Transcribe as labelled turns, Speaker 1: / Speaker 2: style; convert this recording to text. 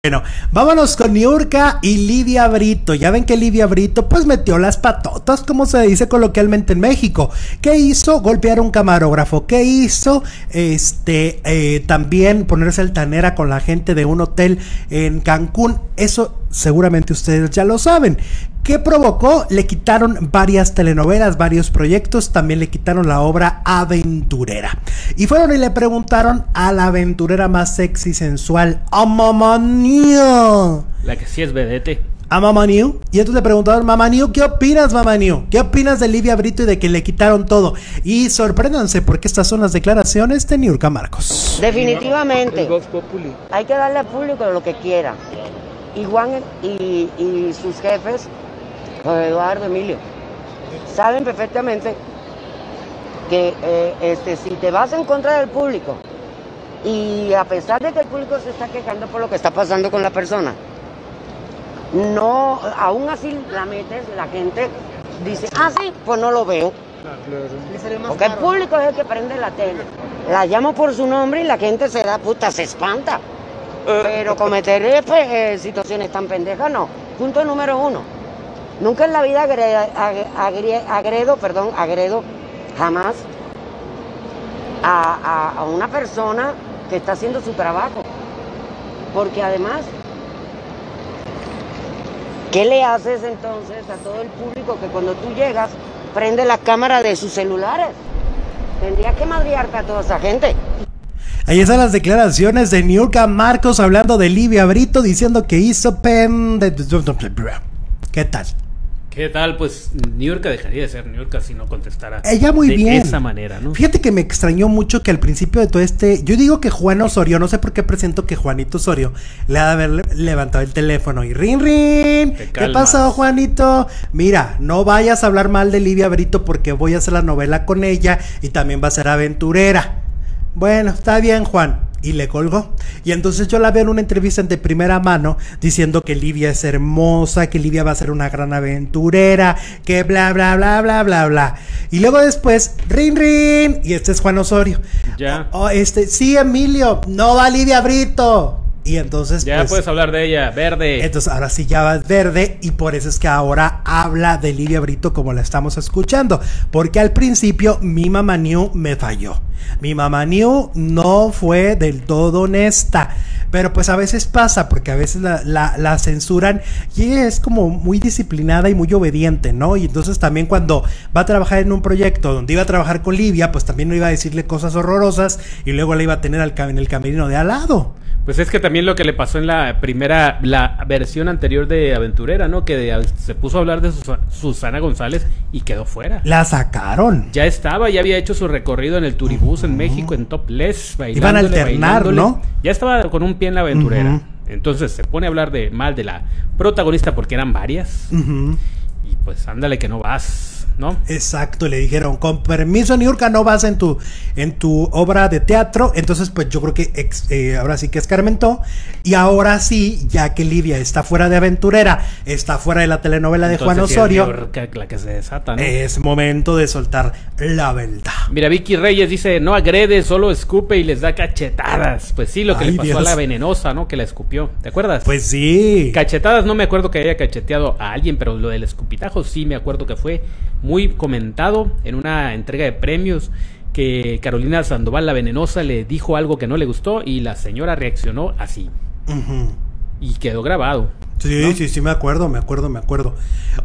Speaker 1: Bueno, vámonos con Niurka y Livia Brito. Ya ven que Livia Brito pues metió las patotas, como se dice coloquialmente en México. ¿Qué hizo? Golpear a un camarógrafo. ¿Qué hizo? También ponerse altanera con la gente de un hotel en Cancún. Eso seguramente ustedes ya lo saben. ¿Qué provocó? Le quitaron varias telenovelas, varios proyectos, también le quitaron la obra Aventurera. Y fueron y le preguntaron a la aventurera más sexy, sensual, a Mamá New.
Speaker 2: La que sí es vedete.
Speaker 1: A Mamá New. Y entonces le preguntaron, Mamá New, ¿qué opinas, Mamá New? ¿Qué opinas de Livia Brito y de que le quitaron todo? Y sorpréndanse porque estas son las declaraciones de Niurka Marcos.
Speaker 3: Definitivamente hay que darle al público lo que quiera. Y Juan y sus jefes, Eduardo, Emilio, saben perfectamente que si te vas en contra del público y a pesar de que el público se está quejando por lo que está pasando con la persona, no, aún así la metes, la gente dice, ah sí, pues no lo veo. Porque el público es el que prende la tele. La llamo por su nombre y la gente se da puta, se espanta. Pero cometer situaciones tan pendejas no. Punto número 1. Nunca en la vida agredo jamás a una persona que está haciendo su trabajo. Porque además, ¿qué le haces entonces a todo el público que cuando tú llegas prende las cámaras de sus celulares? Tendrías que madrearte a toda esa gente.
Speaker 1: Ahí están las declaraciones de Niurka Marcos hablando de Livia Brito, diciendo que hizo ¿Qué tal?
Speaker 2: ¿Qué tal? Pues Niurka dejaría de ser Niurka si no contestara
Speaker 1: ella muy bien.
Speaker 2: De esa manera, ¿no?
Speaker 1: Fíjate que me extrañó mucho que al principio de todo yo digo que Juan Osorio, no sé por qué presento que Juanito Osorio le ha de haber levantado el teléfono y rin rin. ¿Qué pasó, Juanito? Mira, no vayas a hablar mal de Livia Brito porque voy a hacer la novela con ella y también va a ser aventurera. Bueno, está bien, Juan. Y le colgó. Y entonces yo la veo en una entrevista de primera mano diciendo que Livia es hermosa, que Livia va a ser una gran aventurera, que bla bla bla bla bla bla. Y luego después, rin rin. Y este es Juan Osorio.
Speaker 2: Ya.
Speaker 1: Sí, Emilio, no va Livia Brito. Y entonces
Speaker 2: ya pues, puedes hablar de ella, verde.
Speaker 1: Entonces ahora sí ya va verde. Y por eso es que ahora habla de Livia Brito como la estamos escuchando. Porque al principio mi Mamá New me falló. Mi Mamá New no fue del todo honesta. Pero pues a veces pasa, porque a veces la censuran. Y ella es como muy disciplinada y muy obediente, ¿no? Y entonces también cuando va a trabajar en un proyecto donde iba a trabajar con Livia, pues también no iba a decirle cosas horrorosas. Y luego la iba a tener en el camerino de al lado.
Speaker 2: Pues es que también lo que le pasó en la versión anterior de Aventurera, ¿no? Que se puso a hablar de Susana González y quedó fuera.
Speaker 1: La sacaron.
Speaker 2: Ya había hecho su recorrido en el Turibús en México, en Topless,
Speaker 1: iban a alternar, ¿no?
Speaker 2: Ya estaba con un pie en la Aventurera. Entonces se pone a hablar mal de la protagonista porque eran varias. Y pues ándale que no vas, ¿no?
Speaker 1: Exacto, le dijeron, con permiso, Niurka, no vas en tu obra de teatro. Entonces pues yo creo que ahora sí que escarmentó. Y ahora sí, ya que Livia está fuera de Aventurera, está fuera de la telenovela de Juan Osorio,
Speaker 2: Niurka, la que se desata, ¿no?
Speaker 1: Es momento de soltar la verdad.
Speaker 2: Mira, Vicky Reyes dice, no agrede, solo escupe y les da cachetadas. Pues sí, lo que le pasó a la venenosa, ¿no? Que la escupió, ¿te acuerdas?
Speaker 1: Pues sí.
Speaker 2: Cachetadas, no me acuerdo que haya cacheteado a alguien, pero lo del escupitajo sí me acuerdo que fue muy comentado en una entrega de premios, que Carolina Sandoval, la venenosa, le dijo algo que no le gustó y la señora reaccionó así. Y quedó grabado.
Speaker 1: Sí, ¿no? Sí, me acuerdo.